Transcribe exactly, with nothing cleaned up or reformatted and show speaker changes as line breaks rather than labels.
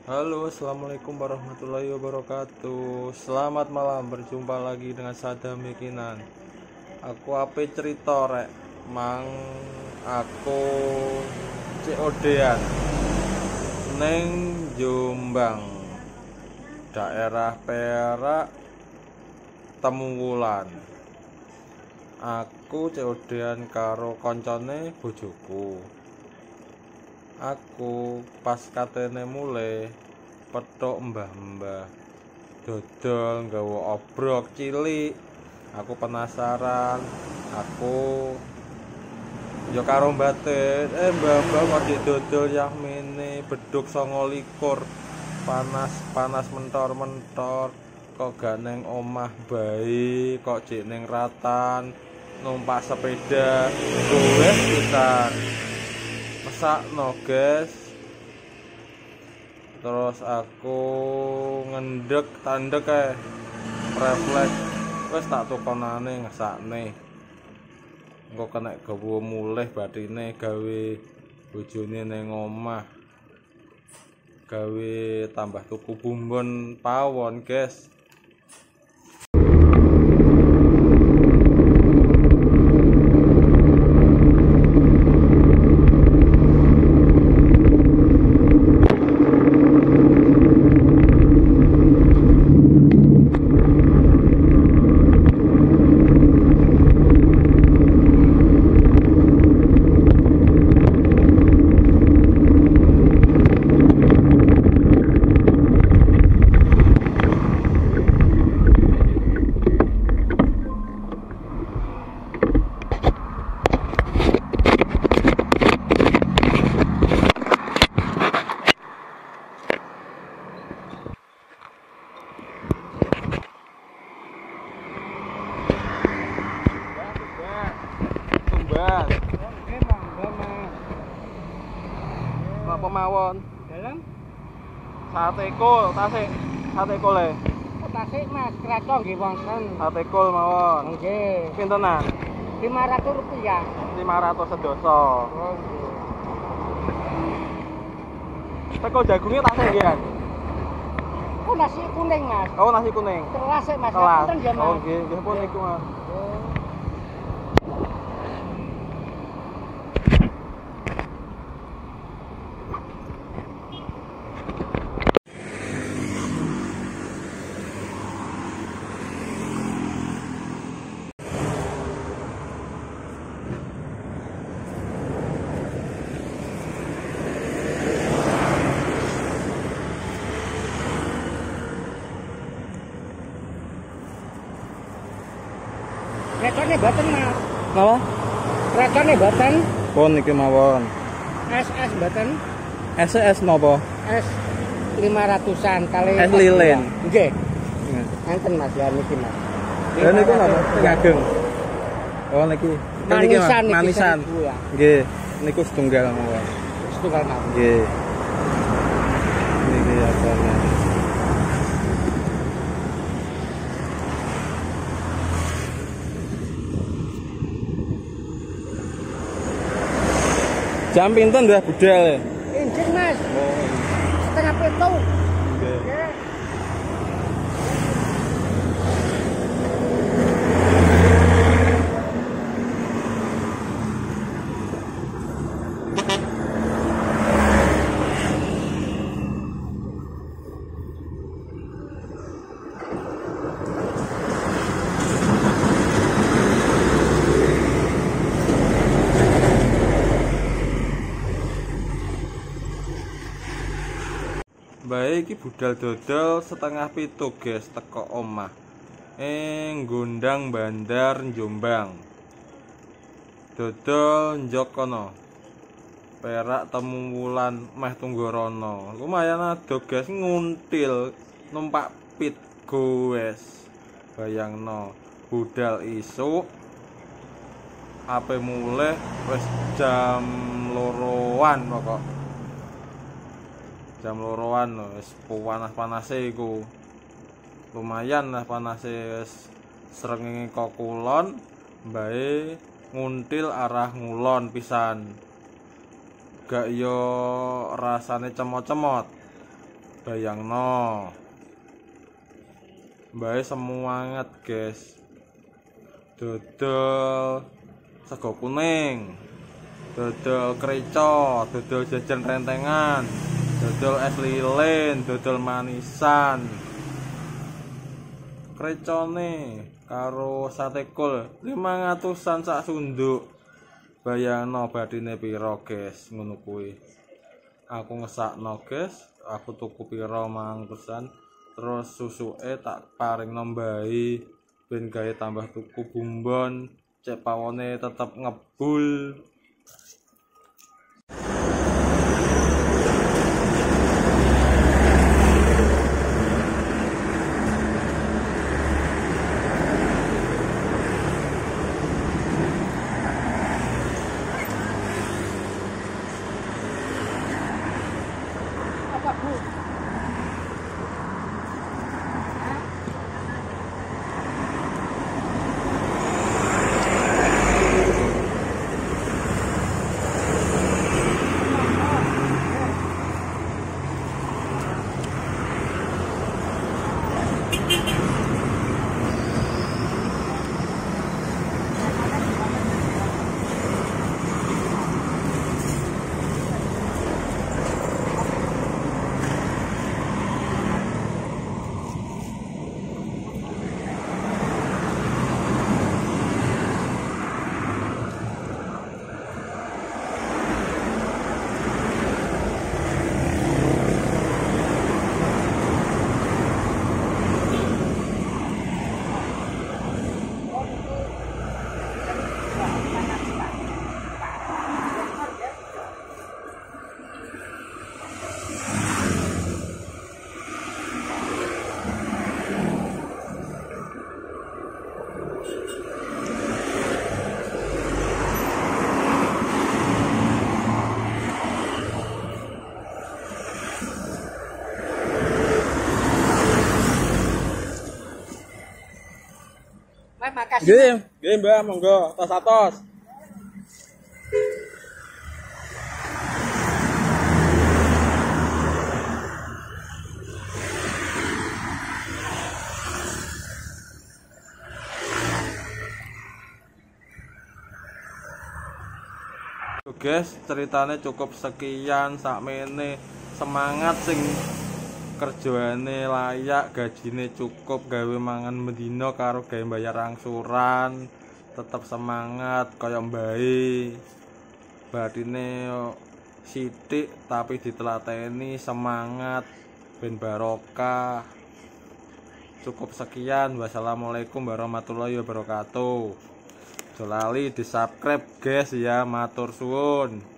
Halo, assalamualaikum warahmatullahi wabarakatuh. Selamat malam, berjumpa lagi dengan Sadam Yakinan. Aku ape cerita rek, mang aku C O D-an neng Jombang, daerah Perak, Temuwulan. Aku C O D-an karo koncone bojoku. Aku pas katene mulai petuk mbah-mbah dodol nggawa obrok cilik. Aku penasaran. Aku yo karo mbate, eh mbah-mbah kok dik dodol yang mene beduk songo likur. Panas-panas mentor-mentor. Kok gak neng omah bae, kok jek neng Ratan numpak sepeda. Gue pisan. Mesakno guys. Terus aku ngendek tandek kae refleks wis tak tukonane ngesakne engko kena gawa mulih bathine gawe bojone ning omah, gawe tambah tuku bumbon pawon guys. Apa mawon?
Dalam
Sate kol, tasik. Sate kol e.
tasik Mas, keraco nggih wonten.
Sate kol mawon.
Nggih.
Pintenan?
lima ratus rupiah.
lima ratus sedoso.
Oh nggih.
Teko jagungnya tasik nggih kan?
Oh nasi kuning Mas.
Oh nasi kuning.
Telas sik Mas.
Kelas.
Punten nggih Mas.
Oh nggih, nggih pun niku Mas.
Krecone boten Mas.
Napa?
Krecone boten.
Pun niki mawon.
S S boten.
S S napa?
S lima ratusan kali
Es lilin.
Nggih. Enten Mas ya niki Mas.
Lha niku napa? Gageng. Oh niki. Niki Mas,
Manisan niki
manisan.
seribu ya.
Nggih, niku setunggal mawon.
Setunggal mawon.
Nggih. Niki apane? Jam pinten ndah budal?
Injil Mas.
Oh.
Setengah pitu.
Nggih.
Nggih.
Baik iki budal dodol setengah pitu guys teko omah ing Gondang Bandar Jombang. Dodol njok kono. Perak Temuwulan meh Tunggorono. Lumayan ado guys nguntil numpak pit goes. Bayangno budal isuk ape mulih wis jam loroan pokok. Jam loroan wis panas-panase iku. Lumayan lah panase srengenge kok kulon, mbae nguntil arah ngulon pisan. Gak yo rasane cemot-cemot. bayangno mbae semangat guys, dodol sego kuning, dodol kreco, dodol jajan rentengan, dodol es lilin, dodol manisan. Krecone karo sate kol lima ratusan sak sunduk. Bayangno badine piro guys, ngono kuwi. Aku ngesakno guys, aku tuku piro mang pesan, terus susuke tak paringno mbahi ben gawe tambah tuku bumbon, cek pawone tetep ngebul.
Apa Bu? Mas makasih.
Nggih, nggih Mbak, monggo tos-tos. Guys, ceritanya cukup sekian sakmene. Semangat sing kerjane layak, gajine cukup, gawe mangan mendino karo gawe bayar angsuran, tetep semangat kaya mbae. Badine sithik tapi ditelateni, semangat ben barokah. Cukup sekian, wassalamualaikum warahmatullahi wabarakatuh. Aja lali di subscribe guys ya, matur suwun.